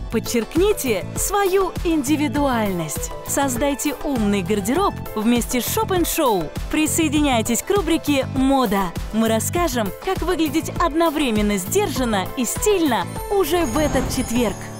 Подчеркните свою индивидуальность. Создайте умный гардероб вместе с Shop & Show. Присоединяйтесь к рубрике «Мода». Мы расскажем, как выглядеть одновременно сдержанно и стильно уже в этот четверг.